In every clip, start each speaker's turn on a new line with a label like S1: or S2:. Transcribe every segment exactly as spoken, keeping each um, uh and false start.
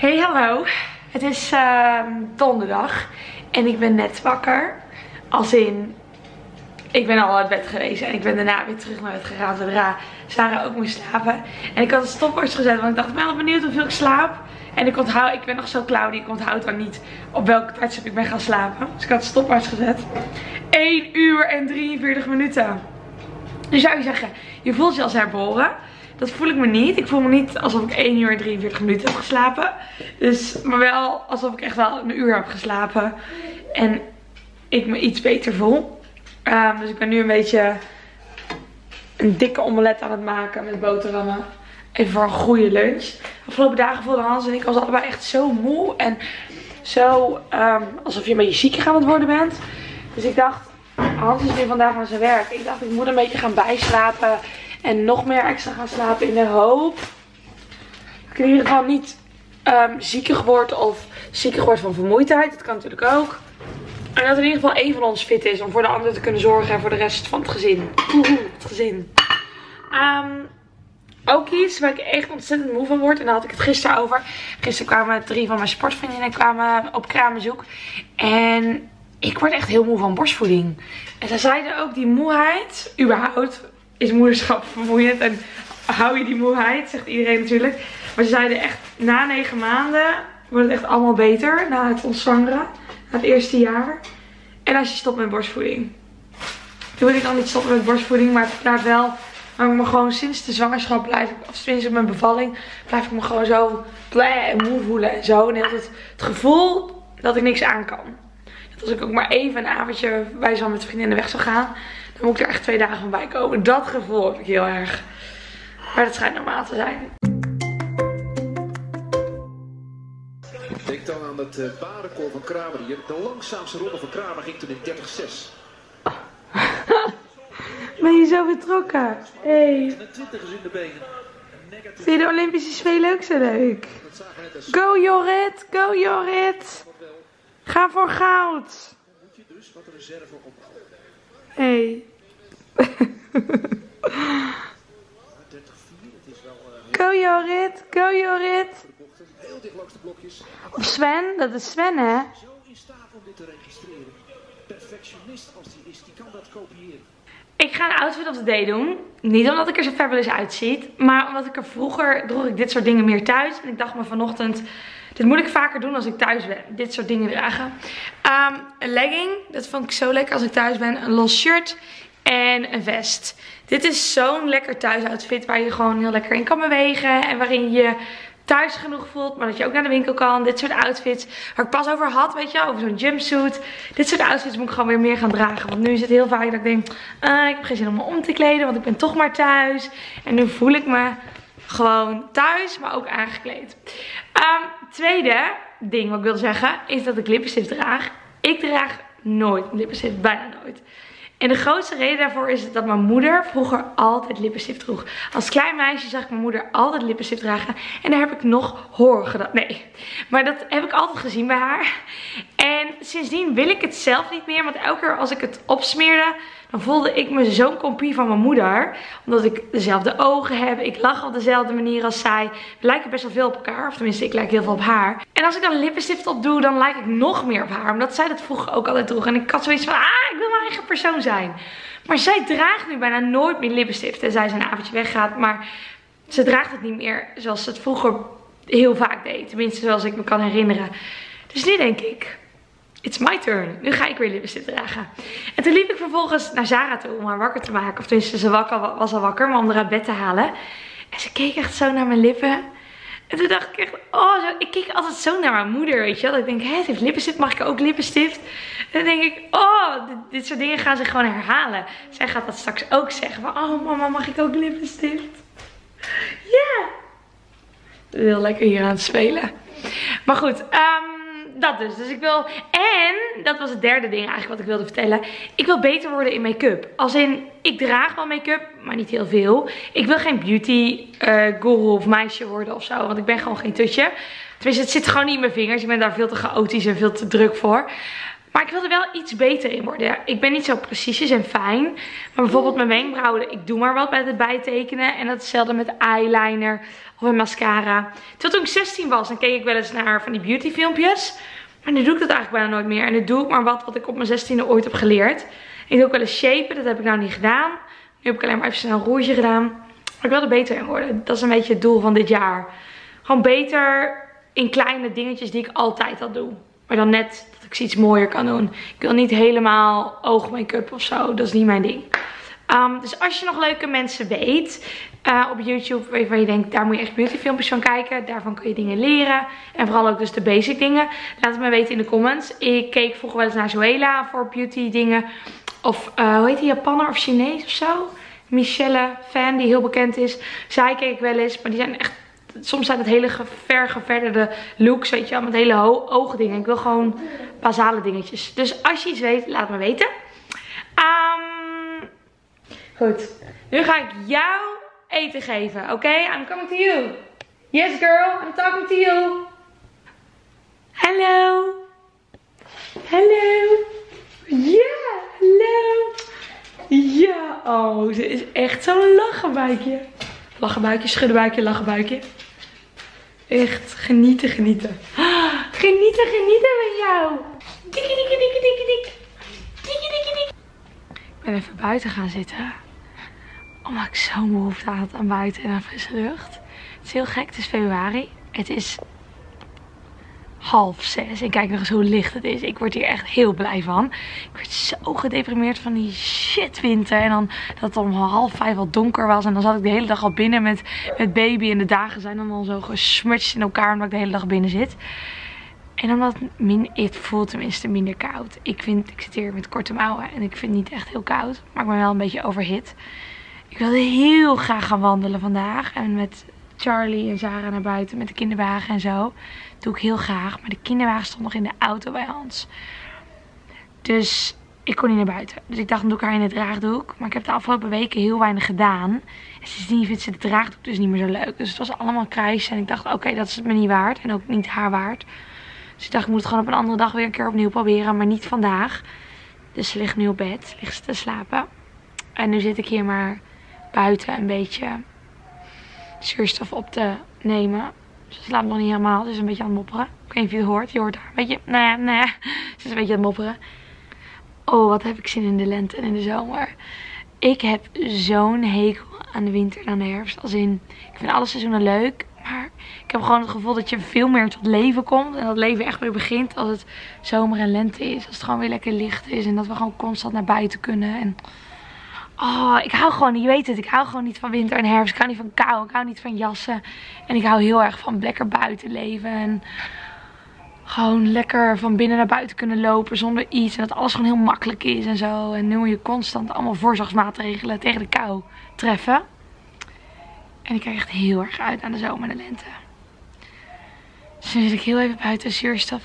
S1: Hey, hallo. Het is uh, donderdag en ik ben net wakker. Als in, ik ben al uit bed geweest en ik ben daarna weer terug naar bed gegaan zodra Sarah ook moest slapen. En ik had een stopwatch gezet, want ik dacht, ik ben wel benieuwd hoeveel ik slaap. En ik onthoud, ik ben nog zo cloudy, ik onthoud dan niet op welke tijdstip ik ben gaan slapen. Dus ik had de stopwatch gezet. één uur en drieënveertig minuten. Nu zou je zeggen, je voelt je als herboren. Dat voel ik me niet. Ik voel me niet alsof ik één uur en drieënveertig minuten heb geslapen. Dus, maar wel alsof ik echt wel een uur heb geslapen. En ik me iets beter voel. Um, dus ik ben nu een beetje een dikke omelet aan het maken met boterhammen. Even voor een goede lunch. De afgelopen dagen voelden Hans en ik als allebei echt zo moe. En zo um, alsof je een beetje ziek aan het worden bent. Dus ik dacht, Hans is weer vandaag aan zijn werk. Ik dacht, ik moet een beetje gaan bijslapen. En nog meer extra gaan slapen in de hoop dat ik in ieder geval niet um, ziekig word of ziekig word van vermoeidheid. Dat kan natuurlijk ook. En dat in ieder geval één van ons fit is om voor de ander te kunnen zorgen en voor de rest van het gezin. Oeh, het gezin. Um, ook iets waar ik echt ontzettend moe van word. En daar had ik het gisteren over. Gisteren kwamen drie van mijn sportvriendinnen kwamen op kraambezoek. En ik word echt heel moe van borstvoeding. En zij zeiden ook die moeheid, überhaupt, is moederschap vermoeiend en hou je die moeheid, zegt iedereen natuurlijk. Maar ze zeiden echt, na negen maanden wordt het echt allemaal beter, na het ontzwangeren, na het eerste jaar. En als je stopt met borstvoeding. Toen wil ik dan niet stoppen met borstvoeding, maar het blijft wel, maar ik me gewoon sinds de zwangerschap blijf ik, of sinds mijn bevalling, blijf ik me gewoon zo bleh en moe voelen en zo. En het, het gevoel dat ik niks aan kan. Dat als ik ook maar even een avondje bij zo met vriendinnen weg zou gaan, dan moet ik er echt twee dagen van bij komen. Dat gevoel heb ik heel erg. Maar dat schijnt normaal te zijn.
S2: Denk dan aan het uh, barenkoor van Kramer hier. De langzaamste ronde van Kramer ging toen in dertig zes.
S1: Ben je zo betrokken? Hey.
S2: twintig is in de benen.
S1: Vind je de Olympische Spelen ook zo leuk? Go Jorrit, go Jorrit. Ga voor goud.
S2: Moet je dus wat reserve opbouwen.
S1: Hey. Go Jorrit, go Jorrit.
S2: Heel dicht langs de blokjes.
S1: Op Sven, dat is Sven hè?
S2: Zo in staat om dit te registreren. Perfectionist als die is, die kan dat kopiëren.
S1: Ik ga een outfit of the day doen. Niet omdat ik er zo fabulous uitziet, maar omdat ik er vroeger droeg ik dit soort dingen meer thuis. En ik dacht me vanochtend, dit moet ik vaker doen als ik thuis ben. Dit soort dingen dragen. Um, een legging, dat vond ik zo lekker als ik thuis ben. Een los shirt en een vest. Dit is zo'n lekker thuisoutfit waar je gewoon heel lekker in kan bewegen. En waarin je thuis genoeg voelt, maar dat je ook naar de winkel kan. Dit soort outfits waar ik pas over had, weet je, over zo'n jumpsuit. Dit soort outfits moet ik gewoon weer meer gaan dragen. Want nu is het heel vaak dat ik denk, uh, ik heb geen zin om me om te kleden, want ik ben toch maar thuis. En nu voel ik me gewoon thuis, maar ook aangekleed. Um, tweede ding wat ik wilde zeggen, is dat ik lippenstift draag. Ik draag nooit lippenstift, bijna nooit. En de grootste reden daarvoor is dat mijn moeder vroeger altijd lippenstift droeg. Als klein meisje zag ik mijn moeder altijd lippenstift dragen. En daar heb ik nog horen gedaan. Nee, maar dat heb ik altijd gezien bij haar. En sindsdien wil ik het zelf niet meer. Want elke keer als ik het opsmeerde, dan voelde ik me zo'n kopie van mijn moeder. Omdat ik dezelfde ogen heb. Ik lach op dezelfde manier als zij. We lijken best wel veel op elkaar. Of tenminste, ik lijk heel veel op haar. En als ik dan lippenstift op doe, dan lijk ik nog meer op haar. Omdat zij dat vroeger ook altijd droeg. En ik had zoiets van, ah, ik wil mijn eigen persoon zijn. Maar zij draagt nu bijna nooit meer lippenstift. En zij is een avondje weggaat. Maar ze draagt het niet meer zoals ze het vroeger heel vaak deed. Tenminste, zoals ik me kan herinneren. Dus nu denk ik, it's my turn. Nu ga ik weer lippenstift dragen. En toen liep ik vervolgens naar Sarah toe om haar wakker te maken. Of tenminste, ze was al wakker, maar om haar uit bed te halen. En ze keek echt zo naar mijn lippen. En toen dacht ik echt, oh, zo, ik keek altijd zo naar mijn moeder, weet je wel. Dat ik denk, hé, ze heeft lippenstift, mag ik ook lippenstift? En dan denk ik, oh, dit, dit soort dingen gaan ze gewoon herhalen. Zij gaat dat straks ook zeggen. Van, oh mama, mag ik ook lippenstift? Ja! Yeah. Heel lekker hier aan het spelen. Maar goed, um, dat dus. Dus ik wil, en dat was het derde ding eigenlijk wat ik wilde vertellen. Ik wil beter worden in make-up. Als in, ik draag wel make-up, maar niet heel veel. Ik wil geen beauty uh, guru of meisje worden of zo. Want ik ben gewoon geen tutje. Tenminste, het zit gewoon niet in mijn vingers. Ik ben daar veel te chaotisch en veel te druk voor. Maar ik wil er wel iets beter in worden. Ik ben niet zo precies en fijn. Maar bijvoorbeeld mijn wenkbrauwen, ik doe maar wat met het bijtekenen. En dat is hetzelfde met eyeliner of met mascara. Terwijl toen ik zestien was, dan keek ik wel eens naar van die beauty filmpjes. Maar nu doe ik dat eigenlijk bijna nooit meer. En nu doe ik maar wat wat ik op mijn zestiende ooit heb geleerd. Ik doe ook wel eens shapen, dat heb ik nou niet gedaan. Nu heb ik alleen maar even snel een roertje gedaan. Maar ik wil er beter in worden. Dat is een beetje het doel van dit jaar. Gewoon beter in kleine dingetjes die ik altijd al doe. Maar dan net dat ik ze iets mooier kan doen. Ik wil niet helemaal oogmake-up of zo. Dat is niet mijn ding. Um, dus als je nog leuke mensen weet uh, op YouTube waarvan je denkt, daar moet je echt beautyfilmpjes van kijken. Daarvan kun je dingen leren. En vooral ook dus de basic dingen. Laat het me weten in de comments. Ik keek vroeger wel eens naar Zoëla voor beauty dingen. Of uh, hoe heet die, Japanner of Chinees of zo? Michelle Fan, die heel bekend is. Zij keek ik wel eens, maar die zijn echt... Soms zijn het hele vergeverderde looks, weet je wel, met hele oogdingen. Ik wil gewoon basale dingetjes. Dus als je iets weet, laat me weten. Um, goed, nu ga ik jou eten geven, oké? Okay? I'm coming to you. Yes girl, I'm talking to you. Hallo. Hallo. Ja, yeah, hallo. Ja, oh, ze is echt zo'n lachenbuikje. Lachenbuikje, schuddenbuikje, lachenbuikje. Echt genieten, genieten. Ah, genieten, genieten met jou. Dikkie, dikkie, dikkie, dikkie, dik. Dikkie, dikkie, dik. Ik ben even buiten gaan zitten. Omdat ik zo'n behoefte had aan buiten en aan frisse lucht. Het is heel gek, het is februari. Het is half zes. En kijk nog eens hoe licht het is. Ik word hier echt heel blij van. Ik werd zo gedeprimeerd van die shit winter. En dan dat het om half vijf al donker was. En dan zat ik de hele dag al binnen met, met baby. En de dagen zijn dan al zo gesmutst in elkaar omdat ik de hele dag binnen zit. En omdat min, het voelt tenminste minder koud. Ik vind, ik zit hier met korte mouwen. En ik vind het niet echt heel koud. Maar ik ben wel een beetje overhit. Ik wilde heel graag gaan wandelen vandaag. En met Charlie en Sarah naar buiten met de kinderwagen en zo. Doe ik heel graag. Maar de kinderwagen stond nog in de auto bij ons. Dus ik kon niet naar buiten. Dus ik dacht, dan doe ik haar in de draagdoek. Maar ik heb de afgelopen weken heel weinig gedaan. En sindsdien vindt ze de draagdoek dus niet meer zo leuk. Dus het was allemaal kruis. En ik dacht, oké, okay, dat is het me niet waard. En ook niet haar waard. Dus ik dacht, ik moet het gewoon op een andere dag weer een keer opnieuw proberen. Maar niet vandaag. Dus ze ligt nu op bed. Ligt ze te slapen. En nu zit ik hier maar buiten een beetje zuurstof op te nemen. Ze slaapt nog niet helemaal. Ze is een beetje aan het mopperen. Ik weet niet of je het hoort. Je hoort haar een beetje. Nee, nee. Ze is een beetje aan het mopperen. Oh, wat heb ik zin in de lente en in de zomer. Ik heb zo'n hekel aan de winter en aan de herfst. Als in, ik vind alle seizoenen leuk. Maar ik heb gewoon het gevoel dat je veel meer tot leven komt. En dat leven echt weer begint als het zomer en lente is. Als het gewoon weer lekker licht is. En dat we gewoon constant naar buiten kunnen. En oh, ik hou gewoon, je weet het, ik hou gewoon niet van winter en herfst. Ik hou niet van kou, ik hou niet van jassen. En ik hou heel erg van lekker buiten leven. En gewoon lekker van binnen naar buiten kunnen lopen zonder iets. En dat alles gewoon heel makkelijk is en zo. En nu moet je constant allemaal voorzorgsmaatregelen tegen de kou treffen. En ik kijk echt heel erg uit aan de zomer en de lente. Dus nu zit ik heel even buiten zuurstof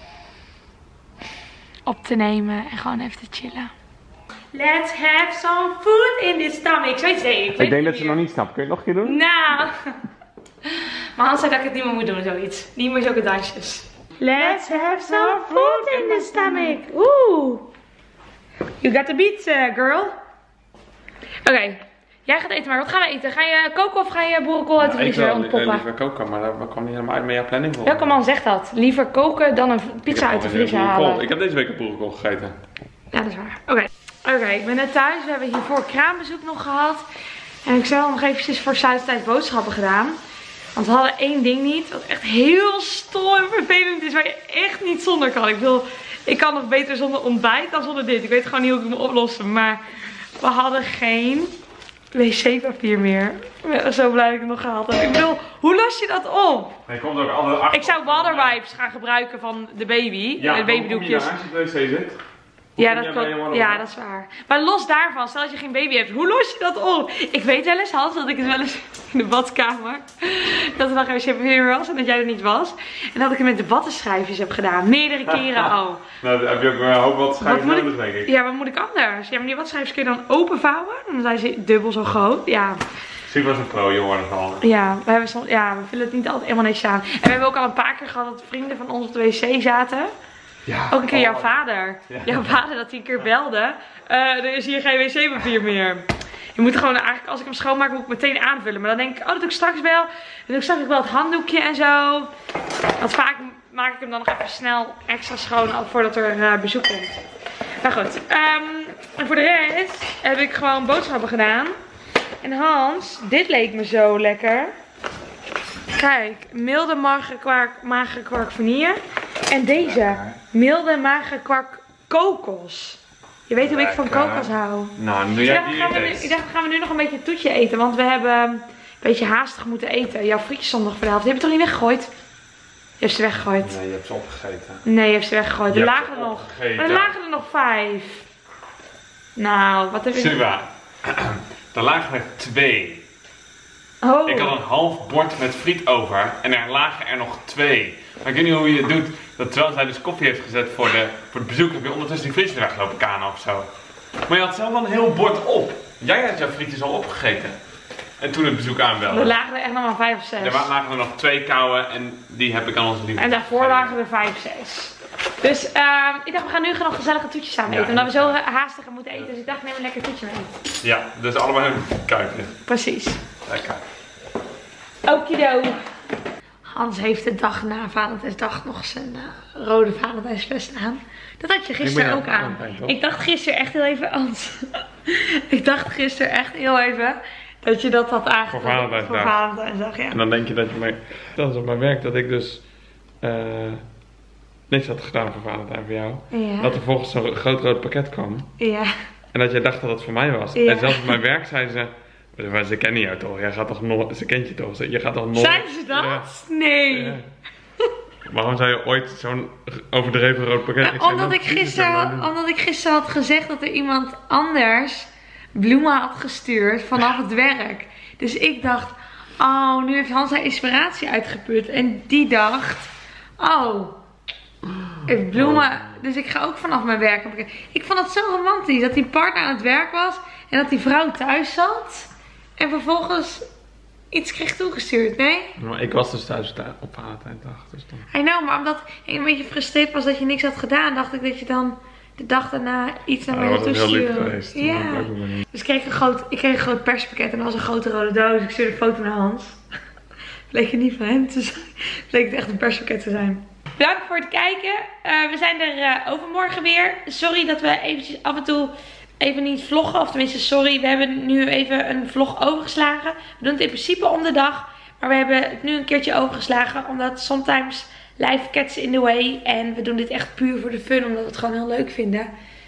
S1: op te nemen en gewoon even te chillen. Let's have some food in this stomach. Zo iets deed ik.
S3: Ik denk dat ze nog niet snapt. Kun je het nog een keer doen?
S1: Nou. Maar Hans zei dat ik het niet meer moet doen, zoiets. Niet meer zulke dansjes. Let's have some food in the stomach. Oeh. You got the beats, uh, girl. Oké. Okay. Jij gaat eten, maar wat gaan we eten? Ga je koken of ga je boerenkool uit de vriezer
S3: ja,
S1: ontpoppen?
S3: Ik wil liever koken, maar dat kwam niet helemaal uit met jouw planning. Voor.
S1: Welke man zegt dat? Liever koken dan een pizza uit de vriezer halen.
S3: Ik heb deze week een boerenkool gegeten.
S1: Ja, dat is waar. Oké. Okay. Oké, okay, ik ben net thuis. We hebben hiervoor kraambezoek nog gehad. En ik heb nog eventjes voor Zuidtijd boodschappen gedaan. Want we hadden één ding niet. Wat echt heel stom en vervelend is. Waar je echt niet zonder kan. Ik bedoel, ik kan nog beter zonder ontbijt dan zonder dit. Ik weet gewoon niet hoe ik het moet oplossen. Maar we hadden geen wc-papier meer. Ik ben zo blij dat ik het nog gehaald heb. Ik bedoel, hoe los je dat op?
S3: Nee, komt ook alle
S1: ik zou water wipes gaan gebruiken van de baby.
S3: Ja,
S1: de babydoekjes.
S3: Ja, als je op de wc zit.
S1: Ja, dat, klopt. Ja, dat is waar. Maar los daarvan, stel dat je geen baby hebt, hoe los je dat op? Ik weet wel eens, Hans, dat ik het wel eens in de badkamer, dat er nog geen wc-papier was en dat jij er niet was. En dat ik het met de wattenschijfjes heb gedaan. Meerdere keren al.
S3: Nou, dan heb je ook een hoop wattenschijfjes nodig, denk ik.
S1: Ja, wat moet ik anders? Ja, maar die wattenschijfjes kun je dan openvouwen. Dan zijn ze dubbel zo groot. Ja.
S3: Super was een pro, jongen.
S1: Ja, we hebben soms, ja, we vullen het niet altijd helemaal netjes aan. En we hebben ook al een paar keer gehad dat vrienden van ons op de wc zaten.
S3: Ja.
S1: Ook een keer jouw
S3: Oh.
S1: vader.
S3: Ja.
S1: Jouw vader dat hij een keer belde. Uh, er is hier geen wc-papier meer. Je moet gewoon eigenlijk, als ik hem schoonmaak, moet ik meteen aanvullen. Maar dan denk ik, oh, dat doe ik straks wel. Dan doe ik straks wel het handdoekje en zo. Want vaak maak ik hem dan nog even snel extra schoon, al voordat er uh, bezoek komt. Nou goed. Um, en voor de rest heb ik gewoon boodschappen gedaan. En Hans, dit leek me zo lekker. Kijk, milde magere kwark, magere kwark vanille. En deze, milde magere kwark kokos. Je weet hoe ik van kokos hou.
S3: Nou, dan doe
S1: Ik
S3: jij
S1: dacht,
S3: die
S1: gaan we nu,
S3: eerst.
S1: ik dacht, gaan we nu nog een beetje een toetje eten. Want we hebben een beetje haastig moeten eten. Jouw frietjes stonden nog voor de helft. Die heb je toch niet weggegooid? Je hebt ze weggegooid.
S3: Nee, je hebt ze opgegeten.
S1: Nee, je hebt ze weggegooid.
S3: Je
S1: Er
S3: hebt
S1: lagen
S3: ze
S1: er nog.
S3: opgegeten.
S1: Maar er lagen er nog vijf. Nou, wat heb ik...
S3: Suwa, er lagen er twee.
S1: Oh.
S3: Ik had een half bord met friet over en er lagen er nog twee. Maar ik weet niet hoe je het doet. Dat terwijl zij dus koffie heeft gezet voor, de, voor het bezoek, heb je ondertussen die frietjes weglopen kanen of zo. Maar je had zelf wel een heel bord op. Jij had jouw frietjes al opgegeten. En toen het bezoek aanbelde.
S1: Er lagen er echt nog maar vijf of zes.
S3: Er lagen er nog twee kouwen en die heb ik aan onze lieve.
S1: En daarvoor lagen er vijf, zes. Dus uh, ik dacht, we gaan nu nog gezellige toetjes samen eten.
S3: Ja,
S1: omdat we zo haastig moeten eten. Dus ik dacht, neem een lekker toetje mee.
S3: Ja, dus allemaal een kuipje.
S1: Precies.
S3: Lekker.
S1: Okido. Hans heeft de dag na Valentijnsdag nog zijn uh, rode Valentijnsvest aan. Dat had je gisteren ook aan. Ik dacht gisteren echt heel even, Hans. Ik dacht gisteren echt heel even dat je dat had aangetrokken.
S3: Voor Valentijnsdag.
S1: Voor Valentijnsdag, ja.
S3: En dan denk je dat je mij... Dat is op mijn werk dat ik dus... Uh, niks had gedaan voor Valentijn voor jou.
S1: Ja.
S3: Dat er volgens zo'n groot rood pakket kwam.
S1: Ja.
S3: En dat jij dacht dat het voor mij was.
S1: Ja.
S3: En zelfs op mijn werk zeiden ze... Maar ze kennen jou toch? Jij gaat toch nog... Ze kent je toch? Je gaat toch nooit...
S1: Zeiden ze dat?
S3: Ja.
S1: Nee.
S3: Ja. Waarom zou je ooit zo'n overdreven rood pakket...
S1: Ja,
S3: ik zei,
S1: omdat,
S3: nou,
S1: ik
S3: precies,
S1: gisteren,
S3: dat
S1: had-
S3: wou ik
S1: omdat ik gisteren had gezegd dat er iemand anders bloemen had gestuurd vanaf het werk. Dus ik dacht, oh, nu heeft Hans zijn inspiratie uitgeput. En die dacht, oh, heeft bloemen. Dus ik ga ook vanaf mijn werk. Ik vond het zo romantisch dat die partner aan het werk was en dat die vrouw thuis zat. En vervolgens iets kreeg toegestuurd, nee?
S3: doen. Maar ik was dus thuis op Valentijnsdag. Dus dan...
S1: I know, maar omdat ik een beetje gefrustreerd was dat je niks had gedaan, dacht ik dat je dan de dag daarna iets naar
S3: Ja,
S1: mij
S3: dat was heel lief
S1: toestuurde.
S3: geweest.
S1: Ja.
S3: Dat maakt ook wel niet.
S1: Dus ik kreeg, een groot, ik kreeg een groot perspakket en dat was een grote rode doos. Ik stuurde een foto naar Hans. Bleek het niet van hem te zijn. Bleek het echt een perspakket te zijn. Bedankt voor het kijken. Uh, we zijn er uh, overmorgen weer. Sorry dat we eventjes af en toe even niet vloggen. Of tenminste, sorry. We hebben nu even een vlog overgeslagen. We doen het in principe om de dag. Maar we hebben het nu een keertje overgeslagen. Omdat sometimes life gets in the way. En we doen dit echt puur voor de fun. Omdat we het gewoon heel leuk vinden.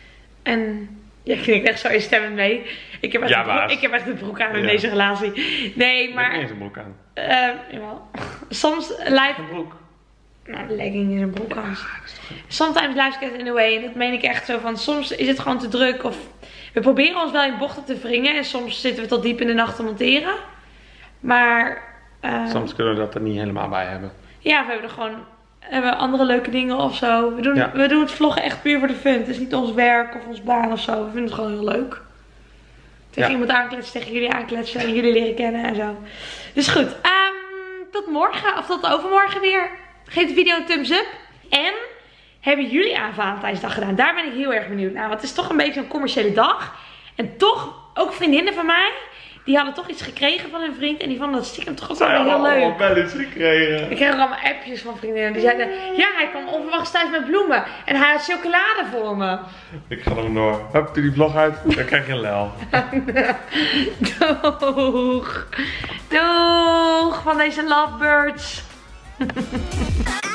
S1: En ja, ik vind echt zo instemmend mee. Ik heb echt,
S3: Ja,
S1: een, broek,
S3: baas.
S1: ik heb echt een broek aan in
S3: Ja.
S1: deze relatie. Nee,
S3: Ik
S1: maar...
S3: heb niet eens een broek aan.
S1: Uh, jawel. Soms live...
S3: Een broek.
S1: Nou, de legging is een broek, Hans. Sometimes life gets in the way. En dat meen ik echt zo van. Soms is het gewoon te druk. Of we proberen ons wel in bochten te wringen. En soms zitten we tot diep in de nacht te monteren. Maar... Uh,
S3: Soms kunnen we dat er niet helemaal bij hebben.
S1: ja, we hebben er gewoon... Hebben we andere leuke dingen of zo. We doen,
S3: Ja.
S1: we doen het vloggen echt puur voor de fun. Het is niet ons werk of ons baan of zo. We vinden het gewoon heel leuk. Tegen
S3: Ja.
S1: iemand aankletsen, tegen jullie aankletsen. En jullie leren kennen en zo. Dus goed. Um, tot morgen of tot overmorgen weer. Geef de video een thumbs up. En hebben jullie aan Valentijnsdag gedaan? Daar ben ik heel erg benieuwd naar. Want het is toch een beetje een commerciële dag. En toch, ook vriendinnen van mij. Die hadden toch iets gekregen van hun vriend. En die vonden dat stiekem toch ook wel weer heel leuk.
S3: belletjes gekregen.
S1: Ik kreeg ook allemaal appjes van vriendinnen. Die zeiden, ja, hij kwam onverwachts thuis met bloemen. En hij had chocolade voor me.
S3: Ik ga er door. Hup, doe die vlog uit. Dan krijg je een lel.
S1: Doeg. Doeg van deze lovebirds.